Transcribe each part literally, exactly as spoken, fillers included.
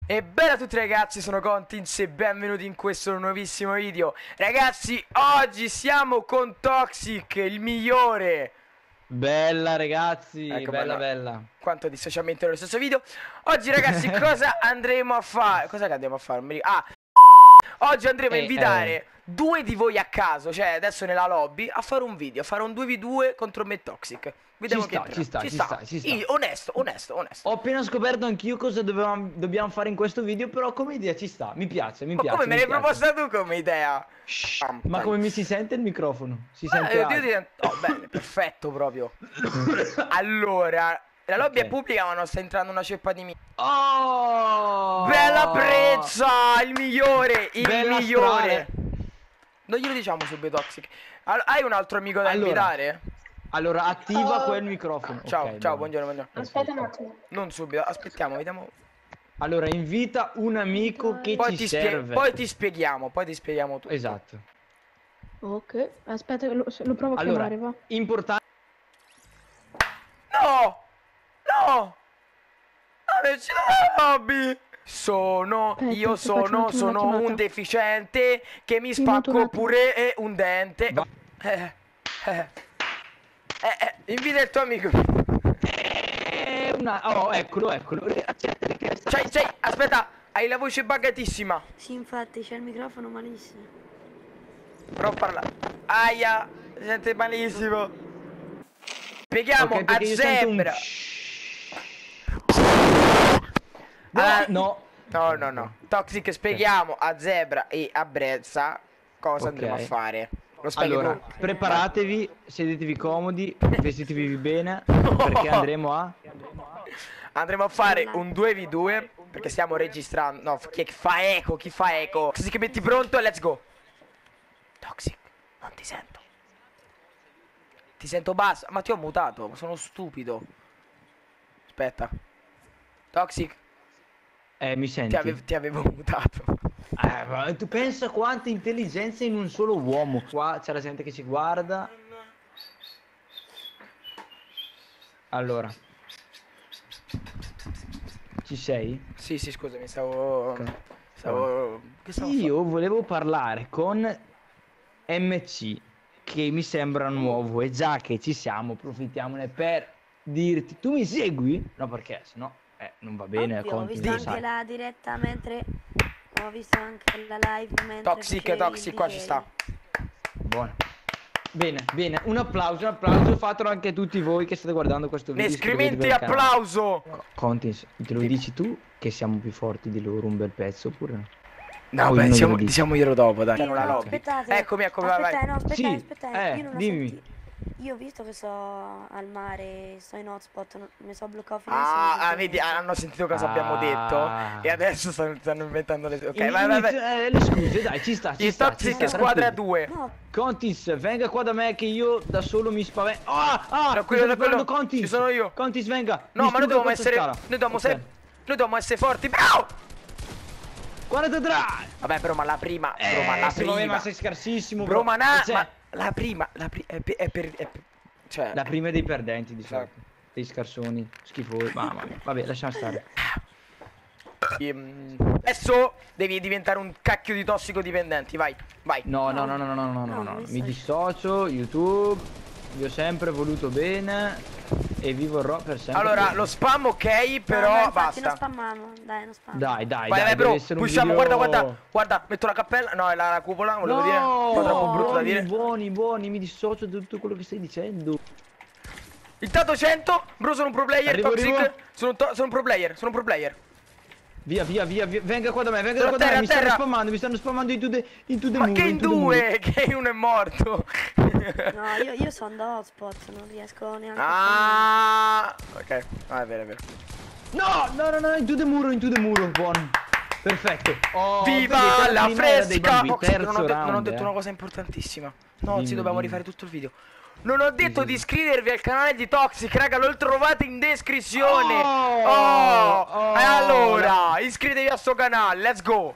E bella a tutti ragazzi, sono Contins e benvenuti in questo nuovissimo video. Ragazzi, oggi siamo con Toxic, il migliore. Bella ragazzi, ecco, bella no. bella. Quanto dissociamento nello stesso video. Oggi ragazzi cosa andremo a fare? Cosa che andiamo a fare? Ah, oggi andremo eh, a invitare eh. due di voi a caso, cioè adesso nella lobby, a fare un video, a fare un due v due contro me e Toxic. Vediamo Ci sta, che ci sta, ci sta, ci sta. Io, onesto, onesto, onesto. Ho appena scoperto anch'io cosa dovevamo, dobbiamo fare in questo video, però come idea ci sta, mi piace, mi Ma piace. come me mi l'hai piace. proposta tu come idea? Shh, ma come mi si sente il microfono? Si eh, sente io alto. ti... Oh, bene, perfetto proprio. Allora, la lobby Ok. è pubblica ma non sta entrando una ceppa di mi... Oh! Bella Brezza, il migliore, il Bella migliore. strada. Non glielo diciamo subito Toxic. All hai un altro amico da Allora, invitare? Allora, attiva quel microfono. Ciao, Ok, ciao, buono. buongiorno, buongiorno. Aspetta un attimo. Non subito, aspettiamo, vediamo. Allora, invita un amico che Poi ci ti, spie serve. poi ti spieghiamo, poi ti spieghiamo tutto. Esatto. Ok, aspetta, lo, lo provo a Allora, chiamare, va. importante. No! No! Non c'è la lobby! Sono, Aspetta, io ti faccio un sono, attimo sono una un chiamata. deficiente che mi Ti muto un spacco attimo. pure e un dente. Va. Eh, eh, eh, eh, invita il tuo amico. Eh, una... Oh, eccolo, eccolo. Accetta la richiesta. C'hai, c'hai, aspetta, hai la voce buggatissima. Sì, infatti c'è il microfono malissimo. Prova a parlare. Aia, si sente malissimo. Spieghiamo Ok, a perché io sento un... Zebra. No, Ah, no. No, no, no. Toxic, spieghiamo a Zebra e a Brezza cosa Ok. andremo a fare. Lo spieghi Allora, tu? preparatevi, sedetevi comodi, vestitevi bene, perché andremo a... Andremo a fare un due v due perché stiamo registrando. No, chi fa eco? Chi fa eco? Toxic, metti pronto e let's go. Toxic, non ti sento. Ti sento basso. Ma ti ho mutato, ma sono stupido. Aspetta. Toxic, Eh, mi senti? ti, ave ti avevo mutato. Eh, ma tu pensa quanta intelligenza in un solo uomo. Qua c'è la gente che ci guarda. Allora. Ci sei? Sì, sì, scusami, stavo... Ok. Stavo... Che stavo Io volevo parlare con M C, che mi sembra nuovo, e già che ci siamo, approfittiamone per dirti, tu mi segui? No, perché sennò eh, non va bene. Ovvio, ho Conti, visto lo anche sai. la diretta mentre... Ho visto anche la live mentre Toxic, facevi Toxic, il qua D J. ci sta. Buono. Bene, bene, un applauso, un applauso, fatelo anche tutti voi che state guardando questo video. Nescrimenti iscrivetevi al canale. applauso! Contins, te lo dici tu che siamo più forti di loro un bel pezzo oppure no? No, Oh, io beh, non diciamo, glielo dico. diciamo glielo dopo, dai. Io Non la no, lobby. aspettate. Eccomi, eccomi, vai, Aspettate, vai. no, aspettate, Sì, aspettate. eh, Io non ho dimmi. sentito. Io ho visto che sto al mare, sto in hotspot, non- mi sono bloccato Ah, ah, vedi, hanno sentito cosa abbiamo Ah. detto e adesso stanno, stanno inventando le... Ok, In- vai, vai, vai. inizio- eh, le scuse, dai, ci sta, ci Il sta, ci Toxic sta, squadra tranquillo. due. No, Contis, venga qua da me che io da solo mi spavento. Ah, ah, Tranquillo, mi sta tranquillo, sparando Contis. ci sono io. Contis, venga. No, mi ma noi sputa dobbiamo questa essere... scala. Noi dobbiamo, Ok. se- noi dobbiamo essere forti. Bravo! quarantatré. Vabbè, però, ma la prima... Eh, Bro, ma la sì, vabbè, prima... ma sei scarsissimo, Bro, ma na- Cioè, ma la prima... La pri- è, per- è per... è per- Cioè... la prima è dei perdenti, di solito. Esatto. Dei scarsoni, schifosi. Mamma mia. Vabbè, lasciamo stare. Ehm, Adesso devi diventare un cacchio di tossicodipendenti, vai, vai. No, no, no, no, no, no, no, no, No, no. mi Mi sa- dissocio, YouTube. Vi ho sempre voluto bene e vi vorrò per sempre. Allora, bene. lo spam ok, però no, no, infatti basta. non spammiamo, dai, non spammiamo. Dai, dai, Vai, dai, vai, deve bro, essere un pushiamo, video... guarda, guarda, guarda, metto la cappella, no, è la, la cupola, volevo No, dire, un po' troppo brutto da buoni, dire. buoni, buoni, mi dissocio da tutto quello che stai dicendo. Il Tato cento, bro, sono un pro player, Arrivo, Toxic, arrivo. sono, un to- sono un pro player, sono un pro player. Via, via, via, via, venga qua da me, venga Sono qua a da terra, me, mi a stanno terra. spammando, mi stanno spammando in tutte, in tutte Ma muro, che in tutte muro. due, che uno è morto. No, io, io sono da hotspot, non riesco neanche Ah, a ok, ah, è vero, è vero. No, no, no, no, in tutte muro, in tutte muro, buono. Perfetto. Oh, Viva vedete, la prima era dei fresca! bambini, Oh, sì, non, ho terzo de- non ho round, detto eh. una cosa importantissima. No, Dimmi, sì, dobbiamo dimmi. rifare tutto il video. Non ho detto sì, di sì. iscrivervi al canale di Toxic, raga, lo trovate in descrizione. Oh, Oh, oh, e allora, iscrivetevi al suo canale, let's go.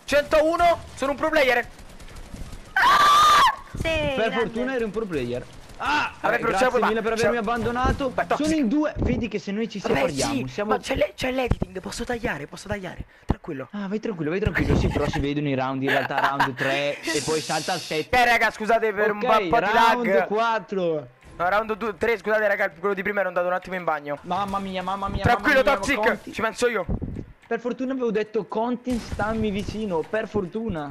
centouno, sono un pro player. Sì, Per grande. fortuna eri un pro player. Ah, Vabbè, eh, però ce la grazie puoi mille fare. per Ce la- avermi abbandonato. Beh, Toxic. Sono in due. Vedi che se noi ci Vabbè, separiamo, sì, siamo... ma c'è le- c'è l'editing, posso tagliare, posso tagliare. Tranquillo. Ah, vai tranquillo, vai tranquillo. Sì, però si vedono i round, in realtà round tre e poi salta al sette. Eh raga, scusate per un po', Ok, un po' di round lag. quattro. No, round due, tre, scusate raga, quello di prima ero andato un attimo in bagno. Mamma mia, mamma mia. Tranquillo mamma mia, Toxic, Conti. ci penso io. Per fortuna avevo detto Conti, stammi vicino, per fortuna.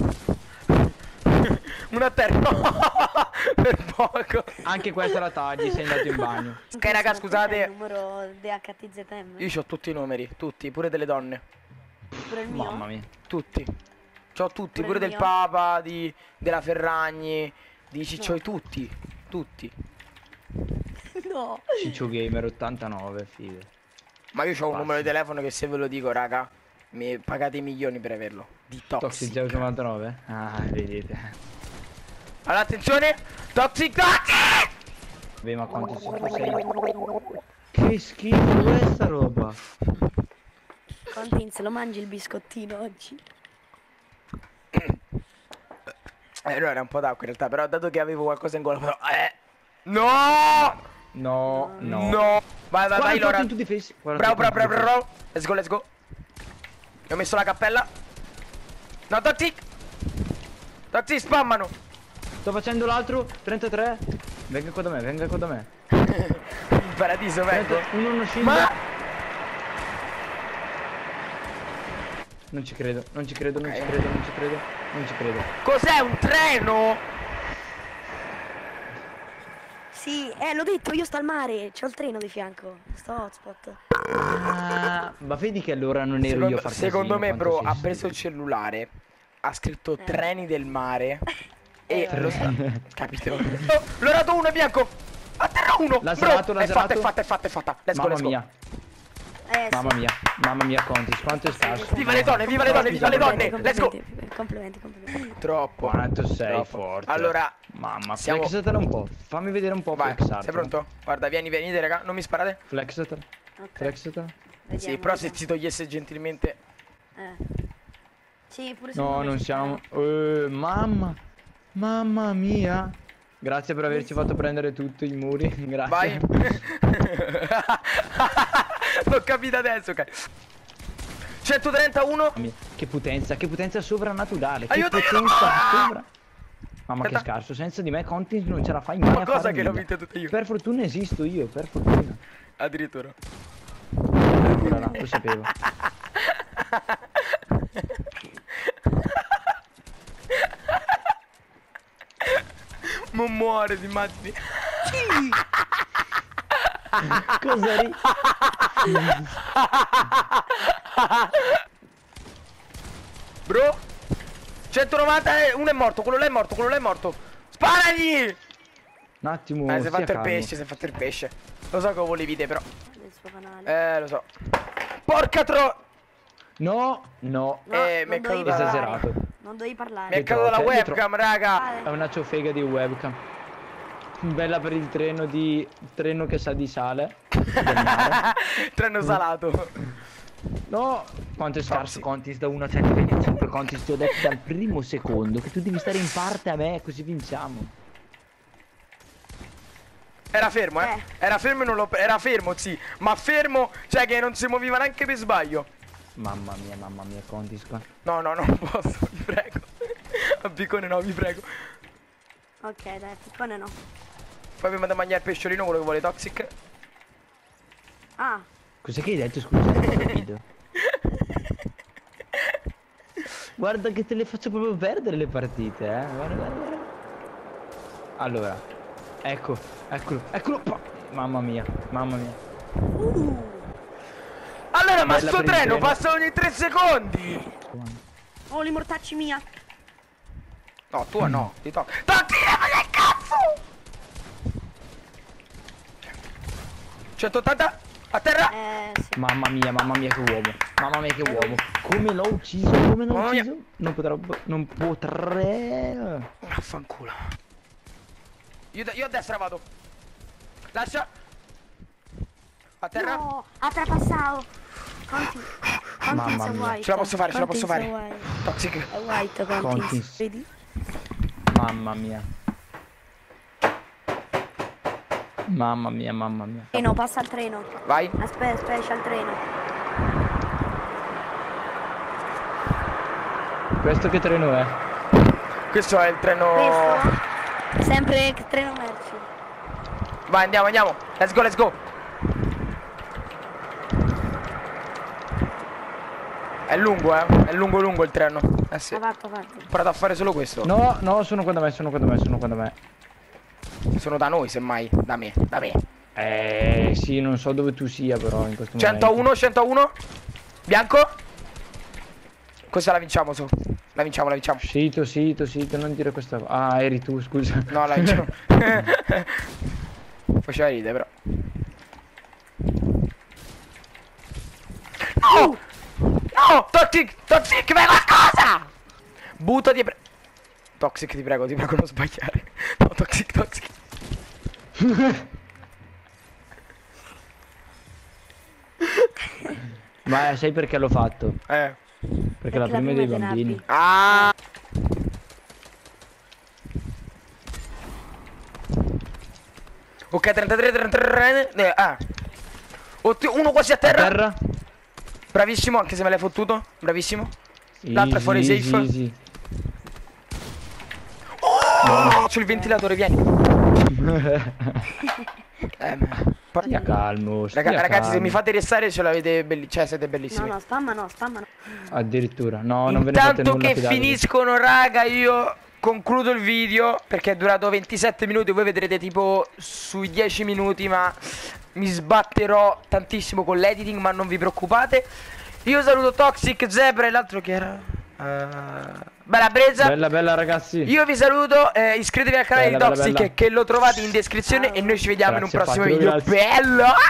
Una terra. Per poco. Anche questa la tagli, sei andato in bagno. Ok raga, scusate. Il numero D H T Z M. Io ho tutti i numeri, tutti, pure delle donne. Pure il mio. Mamma mia. Tutti. C'ho tutti, Pure pure il del mio? Papa, di, della Ferragni, di Ciccio, No. tutti. Tutti. No. Ciccio Gamer ottantanove, figo. Ma io ho un Basta. numero di telefono che se ve lo dico, raga, mi pagate i milioni per averlo. Di Toxic Toxic. zero novantanove? Ah, vedete. Allora, attenzione! Toxic Toxic! Beh, ma quanto schifo sei. Che schifo questa roba. Contin, se lo mangi il biscottino oggi? Eh, no, era un po' d'acqua in realtà, però dato che avevo qualcosa in gola, però... Eh! No! No, no. No! Vai, vai, vai, Lora! in tutti i face. Bravo, bravo, bravo, bravo! Let's go, let's go! Io ho messo la cappella. No, Toxic! Toxic, spammano! Sto facendo l'altro, trentatré. Venga qua da me, venga qua da me. In paradiso, vengo. trenta, uno, uno shield. Ma... Non ci credo, non ci credo, non Ok. ci credo, non ci credo, non ci credo. Cos'è un treno? Sì, eh, l'ho detto, io sto al mare, c'ho il treno di fianco, sto hotspot. Ah, ma vedi che allora non ero io Secondo, a far secondo casino, me, quanto bro, sei ha stupido. preso il cellulare, ha scritto Eh. treni del mare e Eh, lo sta. Capito? Oh, l'ho dato uno è bianco! A terra uno! L'ha Bro, zerato, l'ha è fatta, è zerato. fatta, è fatta, è fatta. Let's go, Mamma let's go. mia, Eh, sì. mamma mia, mamma mia, Contis, quanto è scarso. Viva le donne, viva le donne, viva le donne! Let's go! Complimenti, complimenti, complimenti. Troppo. Quanto sei Troppo. forte. Allora, Mamma, siamo- flexatela un po'. Fammi vedere un po' vai, flexartela. sei pronto? Guarda, vieni, venite, raga, non mi sparate. Flexatela, Ok, flexatela. vediamo, Sì, però se vediamo. si togliesse gentilmente. Eh. Sì, pure secondo No, me non ci siamo... sta. Eh, mamma, mamma mia. Grazie per averci fatto prendere tutti i muri. Grazie. Vai. L'ho capito adesso, ok. centotrentuno. Mamma mia, che potenza, che potenza sovrannaturale. Che Aiuto, aiuto! potenza Ah! sovra... Mamma che Aspetta. scarso, senza di me Conti non ce la fai mai Ma a cosa fare che l'ho nulla. vinta tutta io? Per fortuna esisto io, per fortuna. Addirittura. Ancora no, lo sapevo. Non muore, ti immagini? Cosa ri... Bro, centonovanta e uno è morto, quello là è morto, quello là è morto. Sparagli! Un attimo, Eh, si è stia fatto il calmo. pesce, si è fatto il pesce. Lo so che lo volevi te, però. Del suo canale. Eh, lo so. Porca No, no, No, eh, non mi è dovevi caduta- parlare. Esagerato. Non dovevi Mi parlare. è caduta la trote, le tro- webcam, raga. Ah, è una ciofega di webcam. Bella per il treno di... treno che sa di sale. Del mare. Treno salato. No! Quanto è scarso Toxic. Contis da uno a centoventicinque Contis, ti ho detto dal primo secondo che tu devi stare in parte a me così vinciamo. Era fermo, eh. Eh. Era fermo e non lo. Era fermo, sì. Ma fermo, cioè che non si muoveva neanche per sbaglio. Mamma mia, mamma mia, Contis qua. No, no, non posso, vi prego. A piccone no, vi prego. ok, dai, piccone no. Poi prima da mangiare il pesciolino, quello che vuole Toxic. Ah, Cos'è che hai detto, scusa? Non ho capito. Guarda che te le faccio proprio perdere le partite, eh. Guarda, guarda, guarda. Allora, ecco, eccolo, eccolo. pa- Mamma mia, mamma mia. Allora, ma Bella sto per il treno treno. passa ogni tre secondi. oh, li mortacci mia. No, tua no, ti tocca. Toxic, ma che cazzo! centottanta a terra. Eh, sì. Mamma mia, mamma mia che uomo. Mamma mia che uomo. Come l'ho ucciso? Come l'ho Mamma mia. ucciso? Non potrò. Non potrei. Affanculo. Io, io a destra vado. Lascia. A terra. No, ha trapassado. Conti. Mamma Conti è mia. white. Ce la posso fare, ce la Conti posso è fare. white. Toxic. È white, Conti. Contis. Vedi? Mamma mia. Mamma mia, mamma mia. Treno, passa al treno. Vai. Aspetta, aspetta, c'è il treno. Questo che treno è? Questo è il treno. Questo? Sempre il treno merci. Vai, andiamo, andiamo. Let's go, let's go. È lungo, eh. È lungo lungo il treno. Eh sì. Ha fatto, ha fatto. Ho provato a fare solo questo. No, no, sono qua da me, sono qua da me, sono qua da me. Sono da noi, semmai. Da me, da me. Eh, sì, non so dove tu sia però in questo momento. centouno, centouno. Bianco. Questa la vinciamo, su. La vinciamo, la vinciamo. Sito, sito, sito, non dire questa. Ah, eri tu, scusa. No, la vinciamo. Faceva ridere, però. No! No! Toxic! Toxic! Ma cosa? Buttati e pre... Toxic, ti prego, ti prego, non sbagliare. No, Toxic, Toxic. Ma sai perché l'ho fatto? Eh. Perché, la prima è dei bambini. Ah! Ok, trentatré, trentatré. Eh, ah. Oddio, uno quasi a terra. A terra? Bravissimo, anche se me l'hai fottuto. Bravissimo. Easy, L'altro è fuori easy, safe. easy. Oh, sul ventilatore, vieni. eh, ma... Stia calmo, stia Raga, ragazzi, se calmo. mi fate restare ce l'avete belli... Cioè, siete No, bellissimi. no, spamma no, spamma no. Addirittura, no, non ve ne fate Intanto nulla che fidate. finiscono, raga, io concludo il video perché è durato ventisette minuti. Voi vedrete tipo sui dieci minuti, ma mi sbatterò tantissimo con l'editing, ma non vi preoccupate. Io saluto Toxic, Zebra e l'altro che era... Uh... Bella Brezza. Bella, bella ragazzi. Io vi saluto, eh, iscrivetevi al canale Bella, di bella, Toxic bella. che lo trovate in descrizione. Ciao. E noi ci vediamo Grazie, in un prossimo Fabio, video. grazie. Bello!